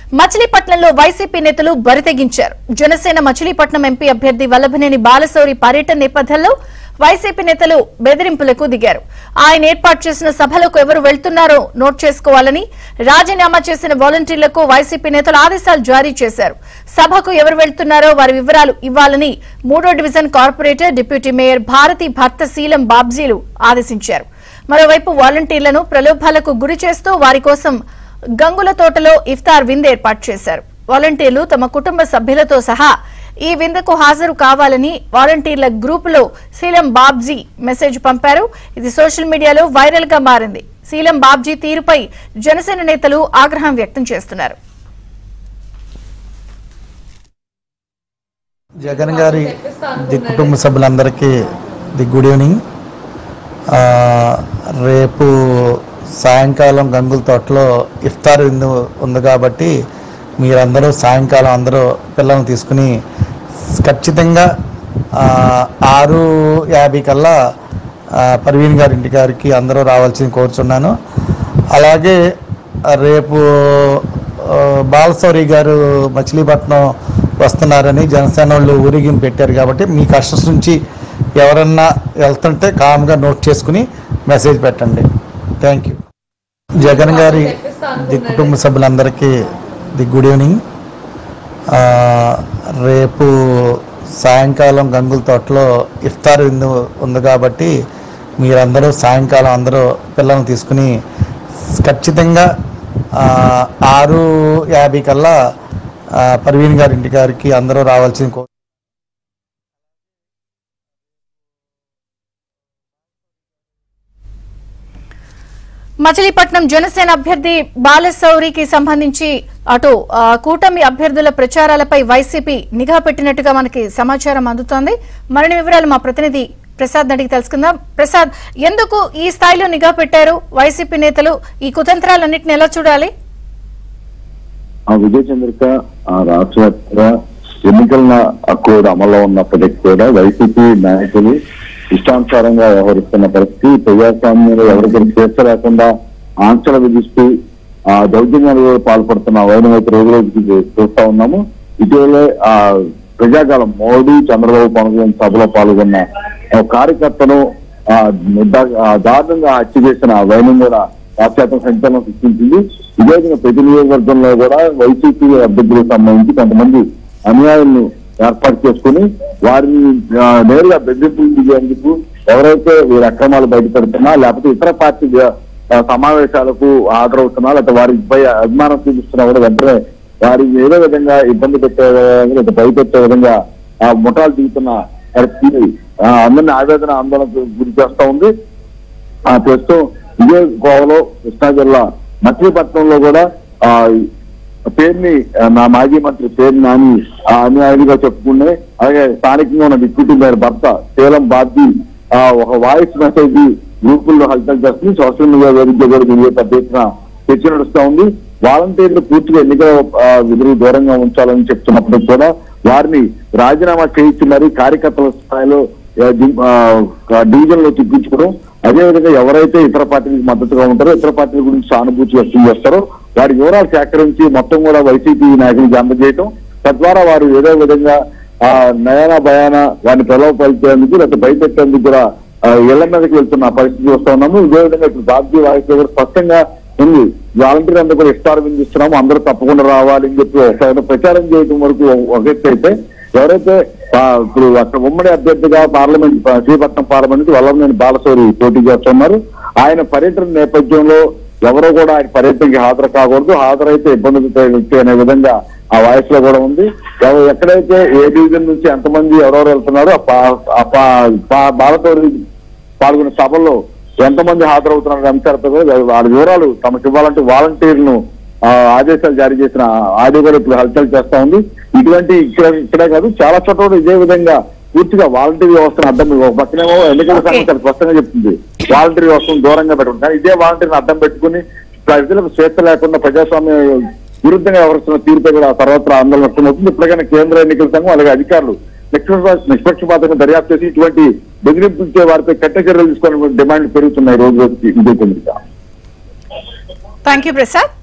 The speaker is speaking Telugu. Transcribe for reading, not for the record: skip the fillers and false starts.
మచిలీపట్నంలో వైసీపీ నేతలు బరితెగించారు. జనసేన మచిలీపట్నం ఎంపీ అభ్యర్థి వల్లభనేని బాలశౌరి పర్యటన నేపథ్యంలో వైసీపీ నేతలు బెదిరింపులకు దిగారు. ఆయన ఏర్పాటు చేసిన సభలకు ఎవరు వెళ్తున్నారో నోట్ చేసుకోవాలని రాజీనామా చేసిన వాలంటీర్లకు వైసీపీ నేతలు ఆదేశాలు జారీ చేశారు. సభకు ఎవరు వెళ్తున్నారో వారి వివరాలు ఇవ్వాలని 3వ division corporator deputy mayor Bharathi భర్త శీలం బాబ్జీలు ఆదేశించారు. మరోవైపు వాలంటీర్లను ప్రలోభాలకు గురి చేస్తూ వారి కోసం గంగుల తోటలో ఇఫ్తార్ విందు ఏర్పాటు చేశారు. వాలంటీర్లు తమ కుటుంబ సభ్యులతో సహా ఈ విందుకు హాజరు కావాలని వాలంటీర్ల గ్రూపులో శీలం బాబ్జీ మెసేజ్ పంపారు. ఇది సోషల్ మీడియాలో వైరల్ గా మారింది. శీలం బాబ్జీ తీరుపై జనసేన నేతలు ఆగ్రహం వ్యక్తం చేస్తున్నారు. జగన్ గారి కుటుంబ సభ్యులందరికీ గుడ్ ఈవినింగ్. రేపు సాయంకాలం గంగుల తోటలో ఇఫ్తార్ విందు ఉంది కాబట్టి మీరందరూ సాయంకాలం అందరూ పిల్లల్ని తీసుకుని ఖచ్చితంగా 6:50 కల్లా పర్వీన్ గారి ఇంటికి అందరూ రావాల్సింది కోరుచున్నాను. అలాగే రేపు బాలశౌరి గారు మచిలీపట్నం వస్తున్నారని జనసేన వాళ్ళు ఊరేగింపు పెట్టారు కాబట్టి మీ కష్టం నుంచి ఎవరన్నా వెళ్తుంటే కామ్గా నోట్ చేసుకుని మెసేజ్ పెట్టండి. Thank you. జగన్ గారి కుటుంబ సభ్యులందరికీ గుడ్ ఈవినింగ్. రేపు సాయంకాలం గంగుల తోటలో ఇఫ్తార్ విందు ఉంది కాబట్టి మీరందరూ సాయంకాలం అందరూ పిల్లల్ని తీసుకుని ఖచ్చితంగా 6:50 కల్లా పర్వీన్ గారి ఇంటికి అందరూ రావాల్సింది. మచిలీపట్నం జనసేన అభ్యర్థి బాలశౌరికి సంబంధించి అటు కూటమి అభ్యర్థుల ప్రచారాలపై వైసీపీ నిఘా పెట్టినట్టుగా మనకి సమాచారం అందుతోంది. మరిన్ని వివరాలు మా ప్రతినిధి ప్రసాద్ అడిగి తెలుసుకుందాం. ప్రసాద్, ఎందుకు ఈ స్థాయిలో నిఘా పెట్టారు వైసీపీ నేతలు? ఈ కుతంత్రాలన్నింటినీ ఎలా చూడాలి? విజయ చంద్రిక రాష్ట్ర వ్యాప్తంగా ఎన్నికల కోడ్ అమల్లో ఉన్నప్పటికీ కూడా వైసీపీ నాయకులు ఇష్టానుసారంగా వ్యవహరిస్తున్న పరిస్థితి, ప్రజాస్వామ్యంలో ఎవరికి స్వేచ్ఛ లేకుండా ఆంక్షలు విధిస్తూ దౌర్జన్యాలు పాల్పడుతున్న వైనం అయితే రోజు రోజుకి చూస్తా ఉన్నాము. ఇటీవలే ప్రజాకాలం మోడీ చంద్రబాబు పవన్ సభలో పాల్గొన్న కార్యకర్తను దారుణంగా హత్య చేసిన వైనం కూడా రాష్ట్ర సంచలనం సృష్టించింది. ఇదే విధంగా ప్రతి నియోజకవర్గంలో కూడా వైసీపీ అభ్యర్థులకు సంబంధించి కొంతమంది అన్యాయాలను ఏర్పాటు చేసుకుని వారిని నేరుగా బెదిరింపులు దిగేందుకు ఎవరైతే వీరి అక్రమాలు బయటపెడుతున్నా లేకపోతే ఇతర పార్టీ సమావేశాలకు హాజరవుతున్నా లేకపోతే వారిపై అభిమానం చూపిస్తున్నా కూడా వెంటనే వారిని ఏదో విధంగా ఇబ్బంది పెట్టే విధంగా భయపెట్టే విధంగా ముఠాలు దిగుతున్న పరిస్థితి అందరినీ ఆందోళనకు గురి చేస్తా ఉంది. ప్రస్తుతం ఇదే గోవాలో కృష్ణా జిల్లా మచిలీపట్నంలో కూడా పేరుని నా మాజీ మంత్రి పేరు నాని అన్యాయుడిగా చెప్పుకునే, అలాగే స్థానికంగా ఉన్న డిప్యూటీ మేయర్ భర్త శీలం బాబ్జీ ఒక వాయిస్ మెసేజ్ గ్రూపుల్లో హల్చల్ చేస్తుంది. సోషల్ మీడియా వేదిక కూడా దీని పెద్ద ఎత్తున చర్చ నడుస్తా ఉంది. వాలంటీర్లు పూర్తిగా ఎన్నికల విధులు దూరంగా ఉంచాలని చెప్తున్నప్పటికీ కూడా వారిని రాజీనామా చేయించి మరీ కార్యకర్తల స్థాయిలో డివిజన్ లో తిప్పించుకోవడం, అదేవిధంగా ఎవరైతే ఇతర పార్టీలకు మద్దతుగా ఉంటారో ఇతర పార్టీల గురించి సానుభూతి వ్యక్తం చేస్తారో వారి వివరాలు సేకరించి మొత్తం కూడా వైసీపీ నాయకులకు అందజేయటం, తద్వారా వారు ఏదో విధంగా నయానా భయానా వారిని ప్రలోభపరిచేందుకు లేకపోతే భయపెట్టేందుకు కూడా ఇళ్ల మీదకి వెళ్తున్న పరిస్థితి చూస్తా ఉన్నాము. ఇదే విధంగా ఇప్పుడు బాబ్జీ వాయిస్ కూడా స్పష్టంగా ఉంది. వాలంటీర్ అందరూ కూడా ఇఫ్తార్ విందు ఇస్తున్నాము, అందరూ తప్పకుండా రావాలి అని చెప్పి ప్రచారం చేయడం వరకు ఒక ఎత్తు అయితే, ఎవరైతే ఇప్పుడు అక్కడ ఉమ్మడి అభ్యర్థిగా శ్రీపట్నం పార్లమెంట్ వల్లభనేని బాలశౌరి పోటీ చేస్తున్నారు, ఆయన పర్యటన నేపథ్యంలో ఎవరో కూడా ఆయన పర్యటనకి హాజరు కాకూడదు, హాజరైతే ఇబ్బంది అనే విధంగా ఆ వాయిస్ లో కూడా ఉంది. ఎక్కడైతే ఏ డివిజన్ నుంచి ఎంతమంది ఎవరెవరు వెళ్తున్నారో బాలశౌరి పాల్గొనే సభల్లో ఎంతమంది హాజరవుతున్నారు అంశాలతో వాళ్ళ వివరాలు తమకు ఇవ్వాలంటే వాలంటీర్లను ఆదేశాలు జారీ చేసిన ఆడియో కూడా ఇప్పుడు హల్చల్ చేస్తా ఉంది. ఇటువంటి ఇక్కడే కాదు చాలా చోట్ల ఇదే విధంగా పూర్తిగా వాలంటీర్ వ్యవస్థను అడ్డం, ఒక పక్కనేమో ఎన్నికల సంఘం స్పష్టంగా చెప్తుంది వాలంటీర్ వ్యవస్థను దూరంగా పెట్టుకుంటారు, కానీ ఇదే వాలంటీర్ని అడ్డం పెట్టుకుని ప్రజలకు స్వేచ్ఛ లేకుండా ప్రజాస్వామ్య విరుద్ధంగా వ్యవహరిస్తున్న తీరుపై కూడా సర్వత్రా ఆందోళన వ్యక్తమవుతుంది. ఇప్పటికైనా కేంద్ర ఎన్నికల సంఘం అలాగే అధికారులు నిష్పక్షపాతంగా దర్యాప్తు చేసి ఇటువంటి బెదిరింపులతో వారిపై కఠిన చర్యలు తీసుకోవాలని డిమాండ్లు పెరుగుతున్నాయి రోజు రోజుకి. Thank you Prasad.